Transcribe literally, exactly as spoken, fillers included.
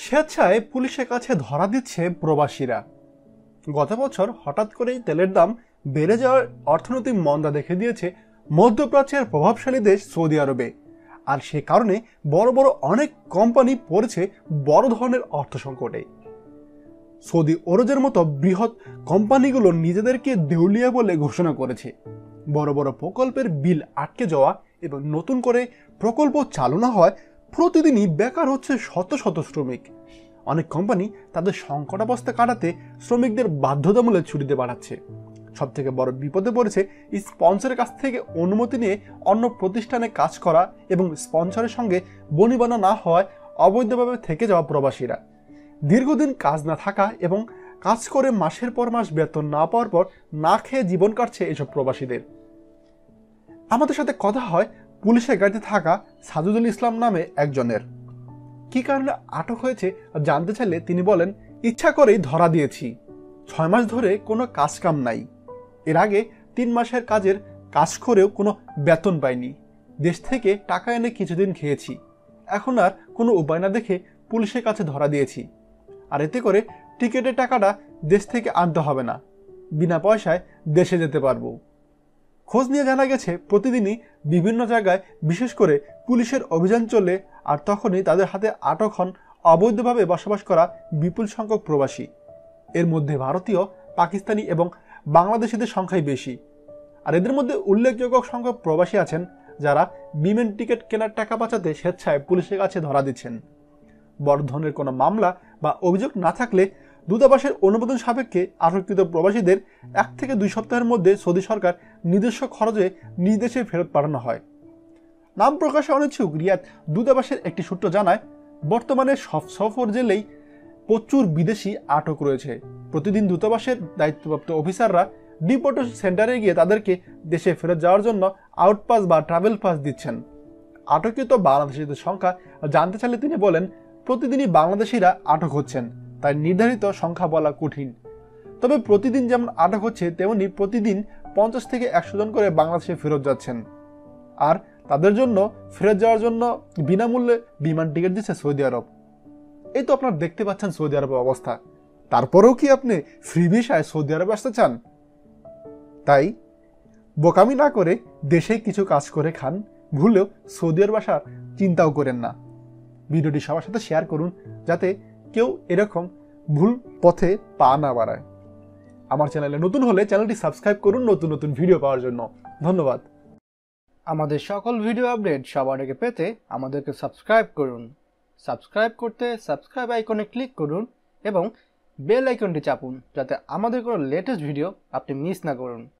স্বেচ্ছায় পুলিশের কাছে ধরা দিচ্ছে প্রবাসীরা। গত বছর হঠাৎ করেই তেলের দাম বেড়ে যাওয়ার অর্থনৈতিক মন্দা দেখে দিয়েছে মধ্যপ্রাচ্যের প্রভাবশালী দেশ সৌদি আরবে। আর সে কারণে বড় বড় অনেক কোম্পানি পড়েছে বড় ধরনের অর্থ সংকটে। সৌদি ওরজের মতো বৃহৎ কোম্পানিগুলো নিজেদেরকে দেউলিয়া বলে ঘোষণা করেছে। বড় বড় প্রকল্পের বিল আটকে যাওয়া এবং নতুন করে প্রকল্প চালু না হয় প্রতিদিনই বেকার হচ্ছে শত শত শ্রমিক। অনেক কোম্পানি তাদের সংকটাবস্থা কাটাতে শ্রমিকদের বাধ্যতামূলক ছুটিতে পাঠাচ্ছে। সব থেকে বড় বিপদে পড়েছে স্পন্সরের কাছ থেকে অনুমতি নিয়ে অন্য প্রতিষ্ঠানে কাজ করা এবং স্পন্সরের সঙ্গে বনিবনা না হওয়ায় অবৈধভাবে থেকে যাওয়া প্রবাসীরা। দীর্ঘদিন কাজ না থাকা এবং কাজ করে মাসের পর মাস বেতন না পাওয়ার পর না খেয়ে জীবন কাটছে এসব প্রবাসীদের। আমাদের সাথে কথা হয় পুলিশের গাড়িতে থাকা সাজুদুল ইসলাম নামে একজনের। কি কারণে আটক হয়েছে জানতে চাইলে তিনি বলেন, ইচ্ছা করেই ধরা দিয়েছি। ছয় মাস ধরে কোনো কাজ কাম নাই। এর আগে তিন মাসের কাজের কাজ করেও কোনো বেতন পাইনি। দেশ থেকে টাকা এনে কিছুদিন খেয়েছি। এখন আর কোনো উপায় না দেখে পুলিশের কাছে ধরা দিয়েছি। আর এতে করে টিকিটের টাকাটা দেশ থেকে আনতে হবে না, বিনা পয়সায় দেশে যেতে পারবো। খোঁজ নিয়ে জানা গেছে প্রতিদিনই বিভিন্ন জায়গায় বিশেষ করে পুলিশের অভিযান চলে, আর তখনই তাদের হাতে আটক হন অবৈধভাবে বসবাস করা বিপুল সংখ্যক প্রবাসী। এর মধ্যে ভারতীয়, পাকিস্তানি এবং বাংলাদেশিদের সংখ্যাই বেশি। আর এদের মধ্যে উল্লেখযোগ্য সংখ্যক প্রবাসী আছেন যারা বিমান টিকিট কেনার টাকা বাঁচাতে স্বেচ্ছায় পুলিশের কাছে ধরা দিচ্ছেন। বড় ধরনের কোনো মামলা বা অভিযোগ না থাকলে দূতাবাসের অনুমোদন সাপেক্ষে আটককৃত প্রবাসীদের এক থেকে দুই সপ্তাহের মধ্যে সৌদি সরকার নিজস্ব খরচে নিজ দেশে ফেরত পাঠানো হয়। নাম প্রকাশে অনিচ্ছুক রিয়াদ দূতাবাসের একটি সূত্র জানায়, বর্তমানে সব সফর জেলেই প্রচুর বিদেশি আটক রয়েছে। প্রতিদিন দূতাবাসের দায়িত্বপ্রাপ্ত অফিসাররা ডিপোর্টেশন সেন্টারে গিয়ে তাদেরকে দেশে ফেরত যাওয়ার জন্য আউটপাস বা ট্রাভেল পাস দিচ্ছেন। আটককৃত বাংলাদেশিদের সংখ্যা জানতে চাইলে তিনি বলেন, প্রতিদিনই বাংলাদেশিরা আটক হচ্ছেন, তাই নির্ধারিত সংখ্যা বলা কঠিন। তবে প্রতিদিন যেমন আটক হচ্ছে তেমনি প্রতিদিন পঞ্চাশ থেকে একশো জন করে বাংলাদেশে ফেরত যাচ্ছেন। আর তাদের জন্য ফেরত যাওয়ার জন্য বিনামূল্যে বিমান টিকিট দিচ্ছে সৌদি আরব। এই তো আপনারা দেখতে পাচ্ছেন সৌদি আরবের অবস্থা। তারপরেও কি আপনি ফ্রি ভিসায় সৌদি আরবে আসতে চান? তাই বোকামি না করে দেশে কিছু কাজ করে খান, ভুলেও সৌদি আরব আসার চিন্তাও করেন না। ভিডিওটি সবার সাথে শেয়ার করুন যাতে কেউ এরকম ভুল পথে পা না বাড়ায়। আমার চ্যানেলে নতুন হলে চ্যানেলটি সাবস্ক্রাইব করুন নতুন নতুন ভিডিও পাওয়ার জন্য। ধন্যবাদ। আমাদের সকল ভিডিও আপডেট সবার আগে পেতে আমাদেরকে সাবস্ক্রাইব করুন। সাবস্ক্রাইব করতে সাবস্ক্রাইব আইকনে ক্লিক করুন এবং বেল আইকনটি চাপুন যাতে আমাদের কোনো লেটেস্ট ভিডিও আপনি মিস না করুন।